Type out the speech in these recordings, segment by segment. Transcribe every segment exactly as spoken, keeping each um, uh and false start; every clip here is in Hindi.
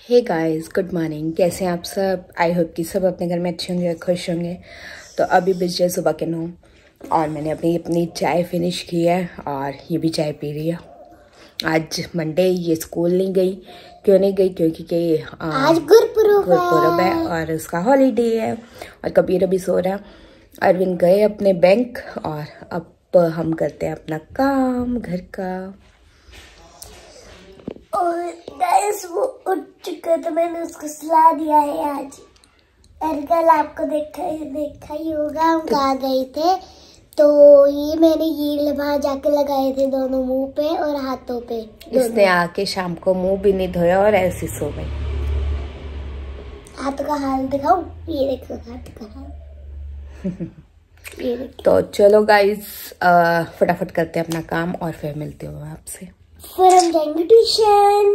Hey guys, good morning. कैसे हैं आप सब? आई होप कि सब अपने घर में अच्छे होंगे, खुश होंगे। तो अभी बज जाए सुबह के नौ और मैंने अपनी अपनी चाय फिनिश की है और ये भी चाय पी रही है। आज मंडे, ये स्कूल नहीं गई। क्यों नहीं गई? क्योंकि कि आज गुरपुरब गुरपुरब है और उसका हॉलीडे है। और कबीर अभी सो रहा है। अरविंद गए अपने बैंक और अब हम करते हैं अपना काम घर का। और गाइस वो उठ चुका तो मैंने उसको सुला दिया है आज। और कल आपको देखा देखा ही होगा हम कहाँ गए थे। तो ये मैंने ये लबा जाके लगाए थे दोनों मुंह पे और हाथों पे। इसने आके शाम को मुंह भी नहीं धोया और ऐसे सो गई। हाथों का हाल दिखाऊं? ये देखो हाथ का हाल। ये देखो। तो चलो गाइस, फटाफट करते हैं अपना काम और फिर मिलते हो आपसे। फिर हम जाएंगे ट्यूशन।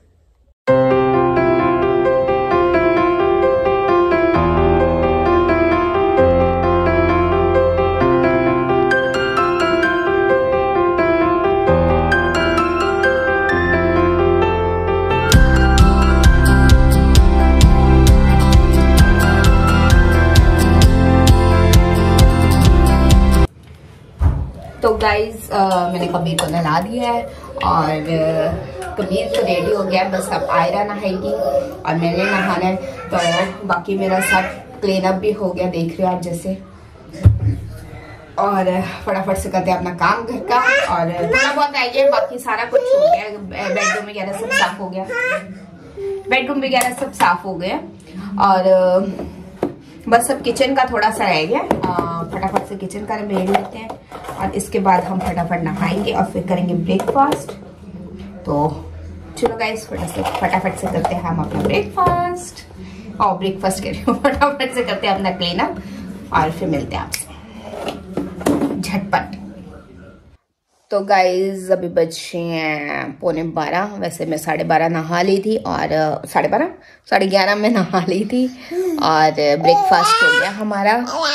तो गाइज मैंने कबीर को नहला दिया है और कबीर तो रेडी हो गया है। बस अब आयरा नहाएगी और मैंने नहाना है। तो बाकी मेरा सब क्लीन अप भी हो गया, देख रहे हो आप जैसे। और फटाफट से करते हैं अपना काम घर का। और थोड़ा बहुत रह गया, बाकी सारा कुछ हो गया। बेडरूम वगैरह सब साफ हो गया, बेडरूम वगैरह सब साफ हो गया। और बस अब किचन का थोड़ा सा रह गया। फटाफट से किचन का निबेड़ लेते हैं और इसके बाद हम फटाफट नहाएंगे और फिर करेंगे ब्रेकफास्ट। तो चलो गाइस, फटाफट फटाफट से करते हैं हम अपना ब्रेकफास्ट। और ब्रेकफास्ट के लिए फटाफट से करते हैं अपना क्लीन अप और फिर मिलते हैं आपसे झटपट। तो गाइज अभी बजे हैं पौने बारह। वैसे मैं साढ़े बारह नहा ली थी और साढ़े बारह साढ़े ग्यारह में नहा ली थी और ब्रेकफास्ट हो गया हमारा।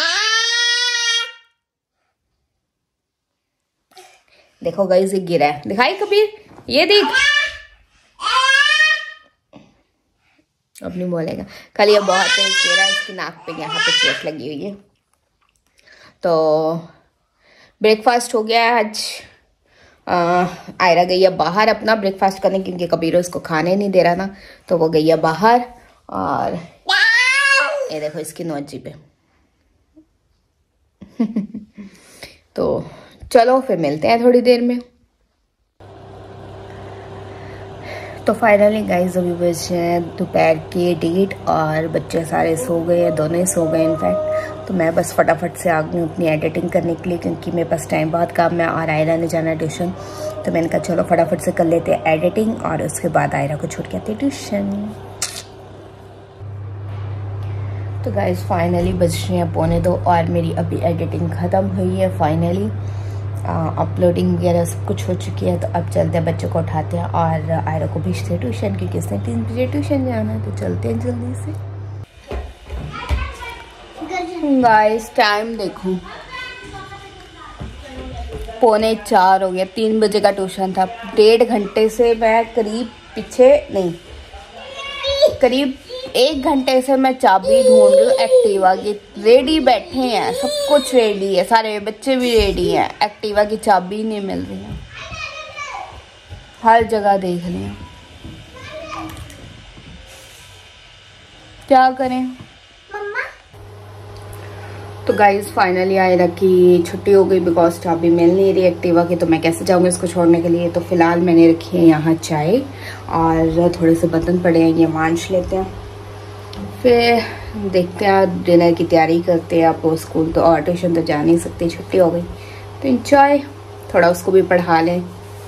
देखो गाइज, ये गिरा है, दिखाई कबीर? ये देख, अब नहीं बोलेगा। कल ये बहुत तेज गिरा, इसकी नाक पे यहाँ पे चोट लगी हुई है। तो ब्रेकफास्ट हो गया है आज। आयरा गई है बाहर अपना ब्रेकफास्ट करने, क्योंकि कबीर उसको खाने नहीं दे रहा ना, तो वो गई है बाहर। और ये देखो इसकी नोजी पे। तो चलो फिर मिलते हैं थोड़ी देर में। तो फाइनली गाइस अभी बजे हैं दोपहर के डेढ़ और बच्चे सारे सो गए हैं, दोनों ही सो गए इनफैक्ट। तो मैं बस फटाफट से आ गई हूँ अपनी एडिटिंग करने के लिए, क्योंकि मेरे पास टाइम बहुत कम है और आयरा ने जाना ट्यूशन। तो मैंने कहा चलो फटाफट से कर लेते हैं एडिटिंग और उसके बाद आयरा को छोड़ के आते ट्यूशन। तो गाइस फाइनली बज रहे हैं पौने दो और मेरी अभी एडिटिंग ख़त्म हुई है। फाइनली अपलोडिंग वगैरह सब कुछ हो चुकी है। तो अब चलते हैं, बच्चों को उठाते हैं और आयरा को भेजते हैं ट्यूशन, क्योंकि इसने तीन बजे ट्यूशन जाना है। तो चलते हैं जल्दी से। गाइस टाइम देखो, पौने चार हो गया। तीन बजे का ट्यूशन था। डेढ़ घंटे से मैं करीब पीछे नहीं करीब एक घंटे से मैं चाबी ढूंढ रही हूँ एक्टिवा की। रेडी बैठे हैं, सब कुछ रेडी है, सारे बच्चे भी रेडी हैं। एक्टिवा की चाबी नहीं मिल रही है, हर जगह देख रहे हैं, क्या करें। तो गाइज फाइनली आयरा की छुट्टी हो गई, बिकॉज चाबी मिल नहीं रही एक्टिवा की। तो मैं कैसे जाऊँगी इसको छोड़ने के लिए। तो फिलहाल मैंने रखी है यहाँ चाय और थोड़े से बर्तन पड़े हैं, ये मांज लेते हैं, फिर देखते हैं डिनर की तैयारी करते हैं। आपको स्कूल तो और ट्यूशन तो जा नहीं सकती, छुट्टी हो गई। तो इंजॉय, थोड़ा उसको भी पढ़ा लें।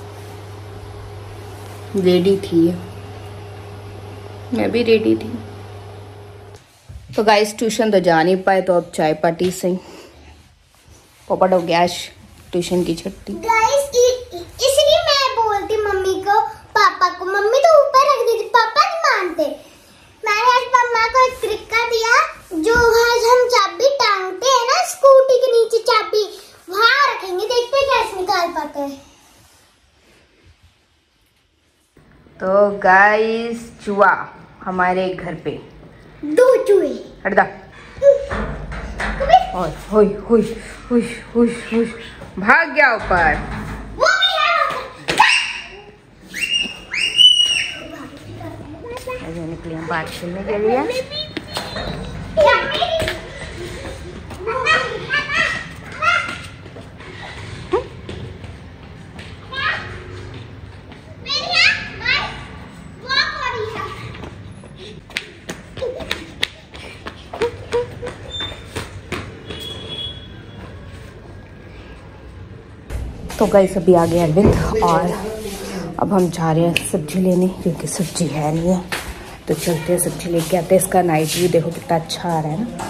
रेडी थी, मैं भी रेडी थी। तो गाइस ट्यूशन तो जा नहीं पाए, तो अब चाय पार्टी से पोपट हो गया ट्यूशन की छुट्टी। गाइस इसलिए मैं बोलती मम्मी को, पापा को। मम्मी तो ऊपर रख देती, पापा नहीं मानते। मैंने आज मम्मा को एक तरीका दिया, जो आज हम चाबी टांगते हैं ना स्कूटी के नीचे, चाबी वहां रखेंगे, देखते हैं कैसे निकाल पाते हैं। तो गाइस चुआ हमारे घर पे दो चूहे। हट जा। और हुई हुई हुई हुई हुई भाग गया ऊपर। वो भी है। ऐसे निकली हम बात करने के लिए। तो गाइस अभी आ गया अरविंद और अब हम जा रहे हैं सब्जी लेने, क्योंकि सब्जी है नहीं है। तो चलते हैं सब्जी लेके आते हैं। इसका नाइट व्यू देखो कितना अच्छा आ रहा है ना।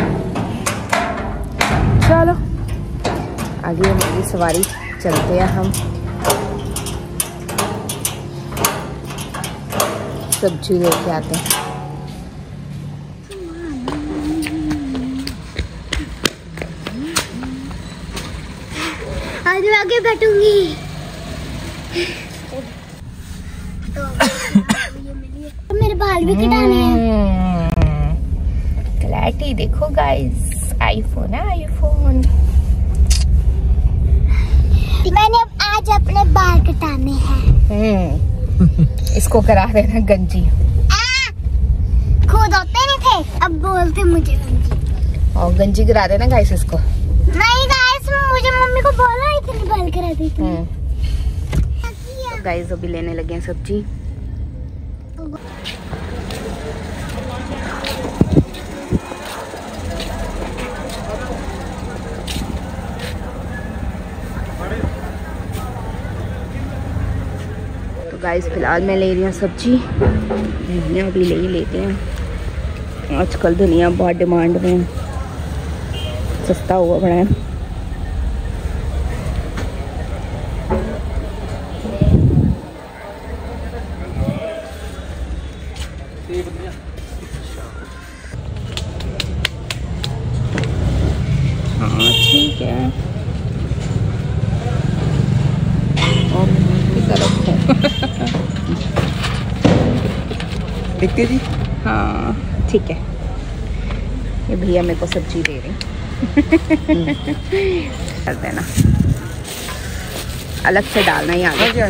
चलो आगे हमारी सवारी, चलते हैं हम सब्जी लेके आते हैं। आज मैं आगे बैठूंगी। तो मेरे बाल भी कटाने हैं। क्लैरिटी देखो गाइस, आईफोन है आईफोन। मैंने अब आज अपने बाल कटाने हैं। इसको करा देना गंजी। खुद होते नहीं थे, अब बोलते मुझे गंजी। और गंजी करा देना गाइस इसको। नहीं गाइस, मुझे मम्मी को बोला इतनी बाल करा दी थी। तो गाइस अभी लेने लगे हैं सब्जी। तो गाइस फिलहाल मैं ले रही हूँ सब्जी। धनिया भी ले ही लेते हैं, आजकल धनिया बहुत डिमांड में है, सस्ता हुआ बड़ा है। हाँ ठीक है। देखते जी। हाँ ठीक है। ये भैया मेरे को सब्जी दे रहे कर देना, अलग से डालना ही आगे।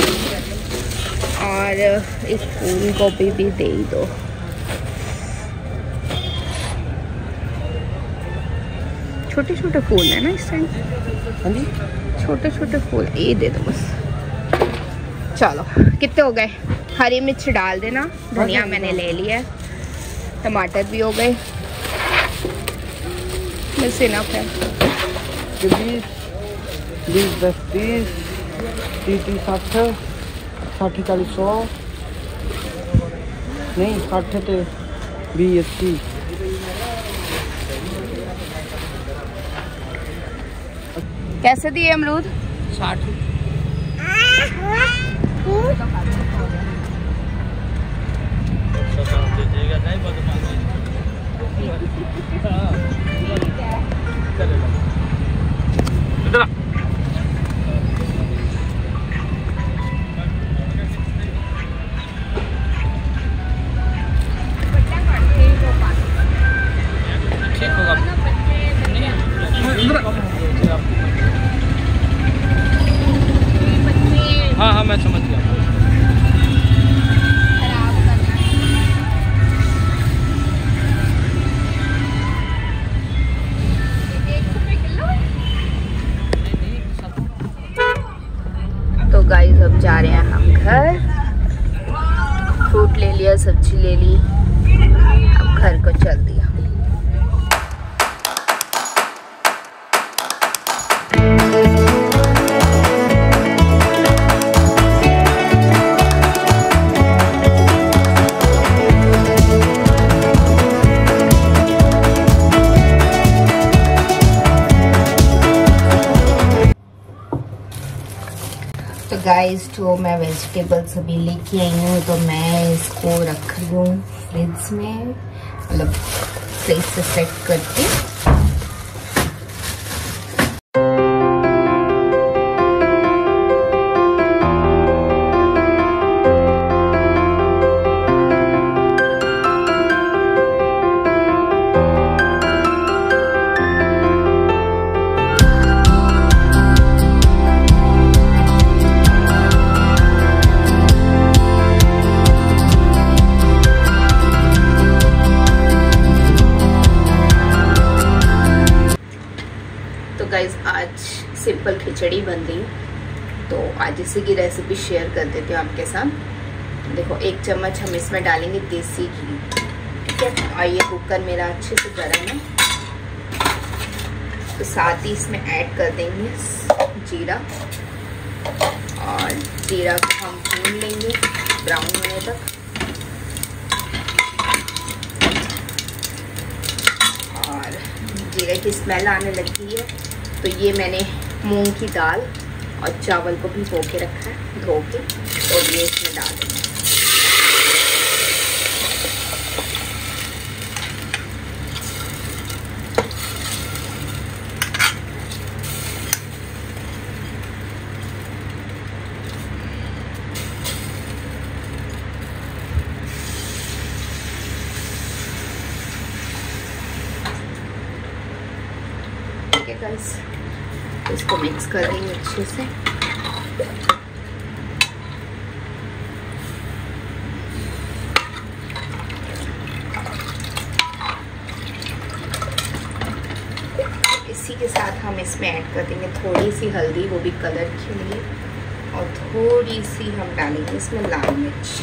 और एक फूल गोभी भी दे ही दो। छोटे छोटे फूल है ना इस टाइम। हाँ जी, छोटे छोटे फूल ये दे दो बस। चलो कितने हो गए? हरी मिर्च डाल देना, धनिया मैंने ले लिया है, टमाटर भी हो गए, बस इनफ है। बीस बीस दस तीस तीस तीस साठ साठ चालीस सौ नहीं साठ तो बीस अस्सी। कैसे दिए अमरूद? साठ। हाँ हाँ मैं समझ गया। तो गाइस अब जा रहे हैं हम घर। फ्रूट ले लिया, सब्जी ले ली, अब घर को चल दिया। तो गाइस तो मैं वेजिटेबल्स अभी लेके आई हूँ, तो मैं इसको रख रही हूँ फ्रिज में, मतलब फ्रिज से सेट करके। खिचड़ी बन रही है, तो आज इसी की रेसिपी शेयर कर देती हूँ आपके साथ। देखो एक चम्मच हम इसमें डालेंगे देसी घी, ठीक है। और ये कुकर मेरा अच्छे से गर्म है, तो साथ ही इसमें ऐड कर देंगे जीरा, और जीरा को हम भून लेंगे ब्राउन होने तक। और जीरे की स्मेल आने लगी है, तो ये मैंने मूंग की दाल और चावल को भी धो के रखा है, धो के, और ये इसमें डाल देंगे। गाइस, इसको मिक्स कर देंगे अच्छे से। इसी के साथ हम इसमें ऐड कर देंगे थोड़ी सी हल्दी, वो भी कलर के लिए, और थोड़ी सी हम डालेंगे इसमें लाल मिर्च,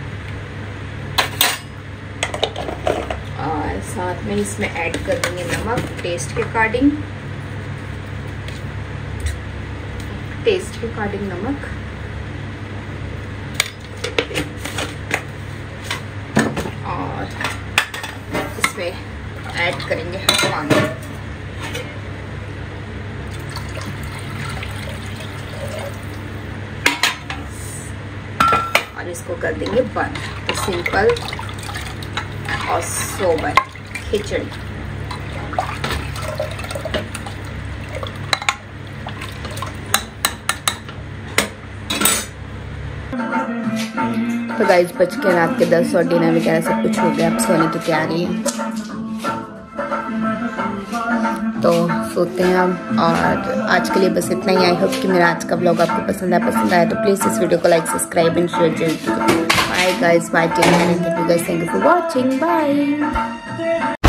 और साथ में इसमें ऐड कर देंगे नमक टेस्ट के अकॉर्डिंग, टेस्ट के अकॉर्डिंग नमक, और इसमें ऐड करेंगे हम पानी। और इसको कर देंगे बंद। तो सिंपल और सोबर खिचड़ी। तो गाइस बज के रात के दस और डिनर वगैरह सब कुछ हो गया, अब सोने की तैयारी है, तो सोते हैं हम। और आज के लिए बस इतना ही। आई होप कि मेरा आज का व्लॉग आपको पसंद आया पसंद आया तो प्लीज़ इस वीडियो को लाइक सब्सक्राइब एंड शेयर जरूर कीजिए। Bye guys, bye take care, thank you guys, thank you for watching, bye.